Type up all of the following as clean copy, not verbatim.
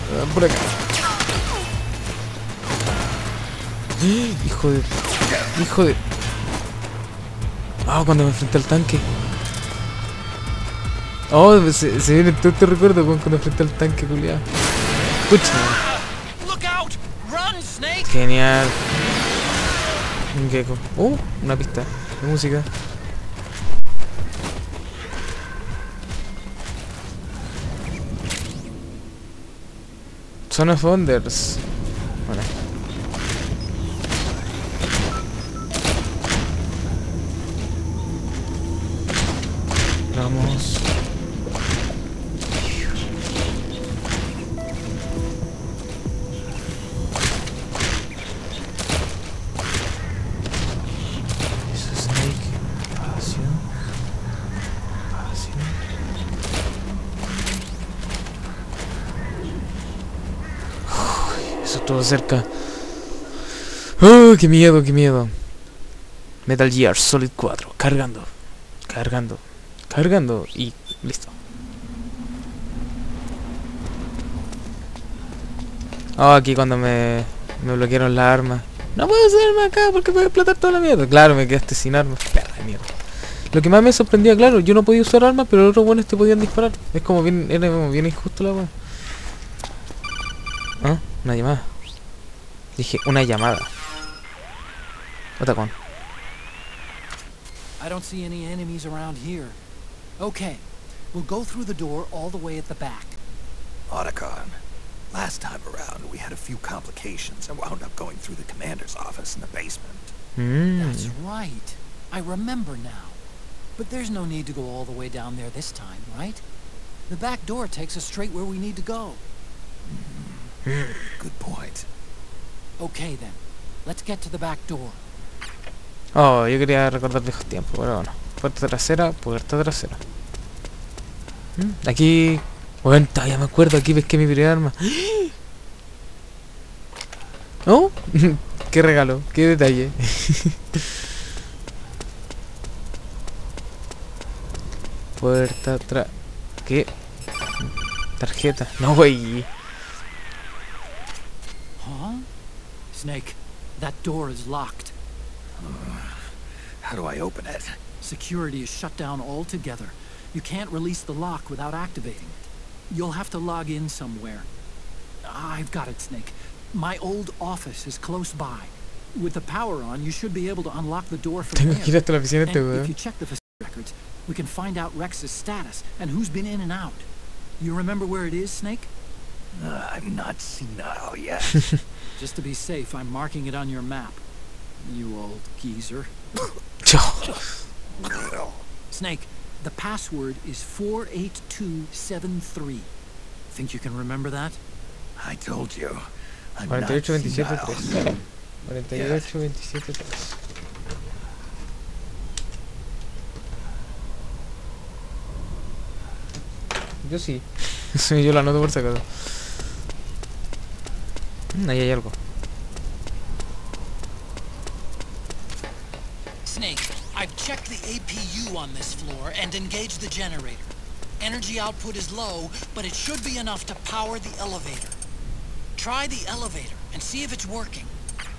Por acá. Hijo de... Hijo de... Ah, cuando me enfrenté al tanque. Oh, se viene todo este recuerdo cuando me enfrenté al tanque, culiado. Escucha. Genial. Un gecko. Una pista de música. Son of Wonders. Vale. Vamos. Eso es Snake. Espacio. Espacio. Eso estuvo cerca. Qué miedo, qué miedo. Metal Gear Solid 4. Cargando. Cargando. Cargando. Y listo. Oh, aquí cuando me bloquearon la arma. No puedo hacerme acá porque voy a explotar toda la mierda. Claro, me quedaste sin armas. Perra de mierda. Lo que más me sorprendía, claro, yo no podía usar armas, pero los otros buenos te podían disparar. Es como bien, era como bien injusto la wea. Ah, una llamada. Dije, una llamada. Otacón. I don't see any enemies around here. Okay, we'll go through the door all the way at the back. Otacon, last time around we had a few complications and wound up going through the commander's office in the basement. That's right. I remember now. But there's no need to go all the way down there this time, right? The back door takes us straight where we need to go. Good point. Okay then, let's get to the back door. Oh, yo quería recordar viejos tiempos, pero bueno. Puerta trasera, puerta trasera. Aquí... Bueno, ya me acuerdo, aquí pesqué mi primera arma. Oh, qué regalo, qué detalle. Puerta atrás. ¿Qué? Tarjeta. No, güey. Huh? Snake, that door is locked. How do I open it? Security is shut down altogether. You can't release the lock without activating it. You'll have to log in somewhere. I've got it, Snake. My old office is close by. With the power on, you should be able to unlock the door from Tengo there. que ir hasta la oficina este, And if weón. you check the facility records, we can find out Rex's status and who's been in and out. You remember where it is, Snake? I'm not senile yet. Just to be safe, I'm marking it on your map. You old geezer. Snake, the password is 48273. Think you can remember that? I told you. I'm not 48-27-3. senile. 48-27-3. Yo sí. Sí, yo la anoto por si acaso. Ahí hay algo. Snake, I've checked the APU on this floor and engaged the generator. Energy output is low, but it should be enough to power the elevator. Try the elevator and see if it's working.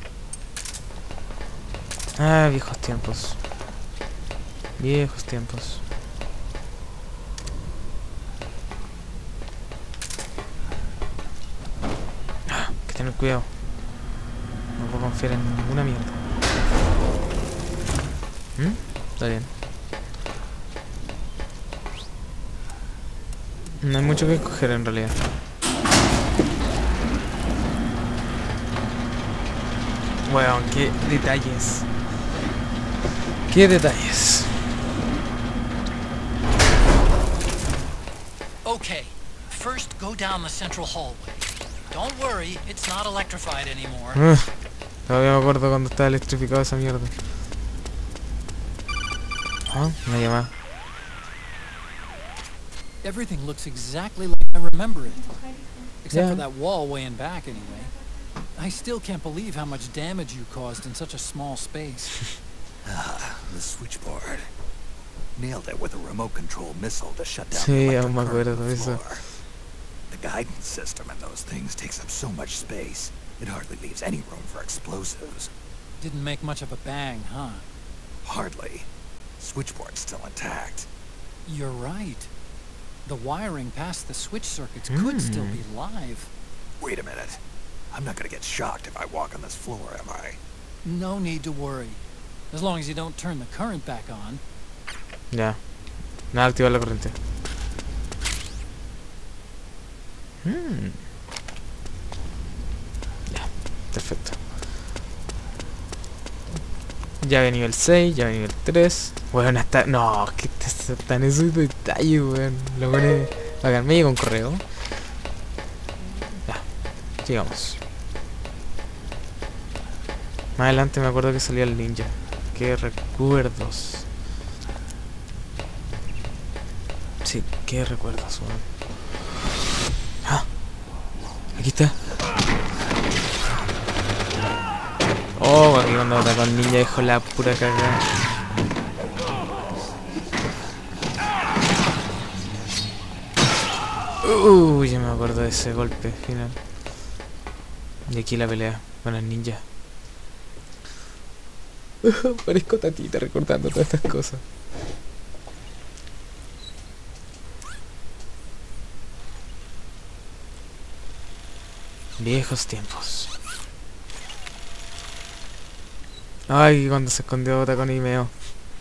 Ah, viejos tiempos. Viejos tiempos. Ah, hay que tener cuidado. No puedo confiar en ninguna mierda. Está bien. No hay mucho que escoger en realidad. Bueno, qué detalles. Qué detalles. Okay, first go down the central hallway. Don't worry, it's not electrified anymore. Todavía me acuerdo cuando estaba electrificado esa mierda. Ah, una llamada. Everything looks exactly like I remember it. Except for that wall way in back, anyway. I still can't believe how much damage you caused in such a small space. The switchboard. Nailed it with a remote control missile to shut down Sí, the aún me electric current acuerdo on de the eso. floor. The guidance system in those things takes up so much space. It hardly leaves any room for explosives. Didn't make much of a bang, huh? Hardly. Switchboard's still intact. You're right. The wiring past the switch circuits could still be live. Wait a minute. I'm not gonna get shocked if I walk on this floor, am I? No need to worry. As long as you don't turn the current back on. Ya. Nada, activar la corriente. Ya, perfecto. Ya ve nivel 6, ya ve nivel 3. Bueno, hasta... No, que está en esos detalles, weón. Lo pone... Bacán, me llega un correo. Ya, sigamos. Más adelante me acuerdo que salía el ninja. Qué recuerdos. Sí, qué recuerdos, weón. ¡Ah! Aquí está. Oh, aquí cuando atacó al ninja dejó la pura cagada. Ya me acuerdo de ese golpe final. Y aquí la pelea con el ninja. Parezco Tatita recordando todas estas cosas. Viejos tiempos. Ay, cuando se escondió Tacón y Meo.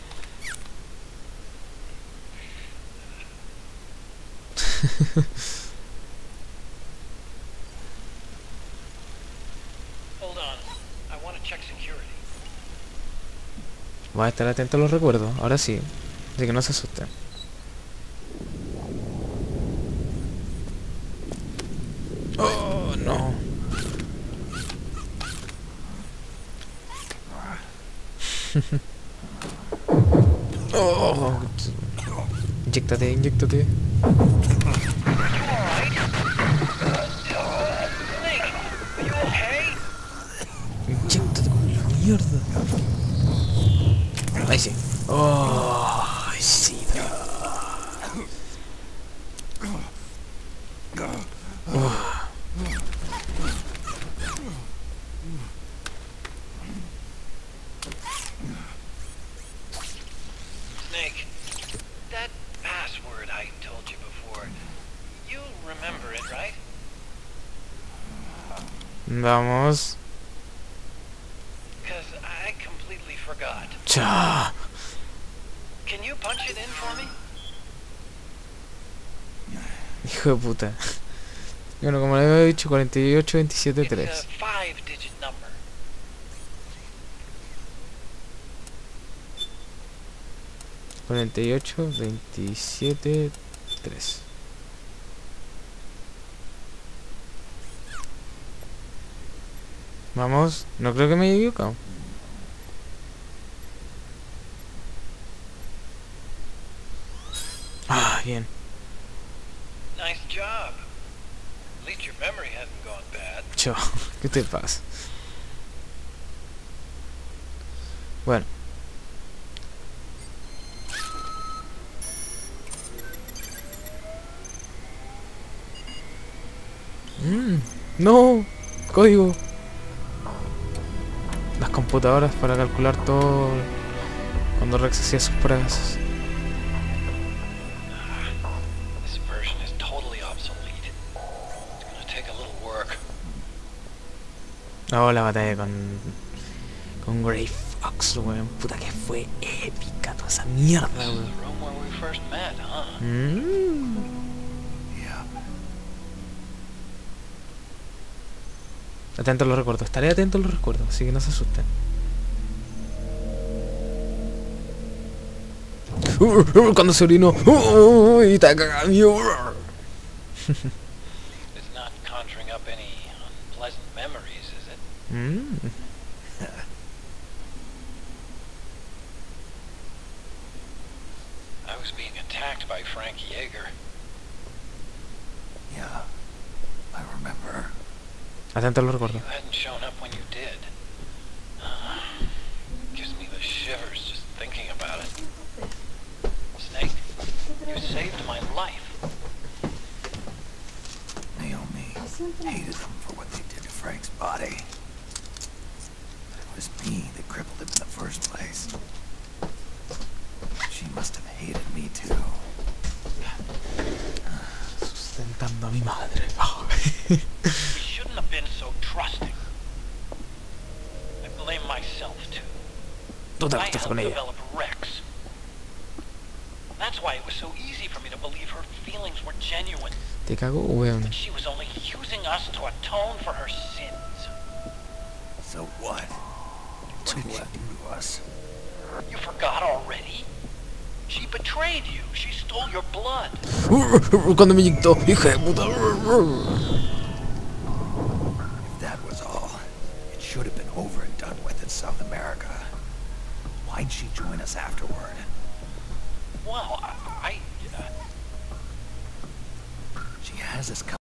Voy a estar atento a los recuerdos, ahora sí. Así que no se asusten. Oh, no. Oh. Inyéctate, inyéctate. Inyéctate con la mierda. Ahí sí. Oh, sí. Snake, that password I told you before, you remember it, right? Vamos. Because I completely forgot. Cha. Can you punch it in for me? Hijo de puta. Bueno, como le había dicho, 48, 27, It's 3. a 5-digit number. 48, 27, 3. Vamos, no creo que me haya equivocado. Ah, bien. Nice job. At least your memory hasn't gone bad. Cho, ¿qué te pasa? Bueno. No, código. Las computadoras para calcular todo cuando Rex hacía sus pruebas. This version is totally obsolete. It's gonna take a little work. Oh, la batalla con Grey Fox, weón. Puta que fue épica toda esa mierda, This is weón. the room where we first met, huh? Yeah. Atento a los recuerdos, estaré atento a los recuerdos, así que no se asusten. Cuando se orinó. Y está cagado. It's not conjuring up any unpleasant memories, is it? I was being attacked by Frank Yeager. Yeah. I remember. Atento a los recuerdos. You hadn't shown up when you did. Gives me the shivers just thinking about it. Snake, you saved my life. Hated them for what they did to Frank's body. But it was me that crippled him in the first place. She must have hated me too. Sustentando a mi madre. We shouldn't have been so trusting. I blame myself too. Tú te I acostas helped con ella. develop Rex. That's why it was so easy for me to believe her feelings were genuine. Te cago, weón. That she was only using us to atone for her sins. So what? What did she do to us? You forgot already? She betrayed you. She stole your blood. Cuando me inyectó, hija de puta. If that was all, it should have been over and done with in South America. Why'd she join us afterward? Well, She has us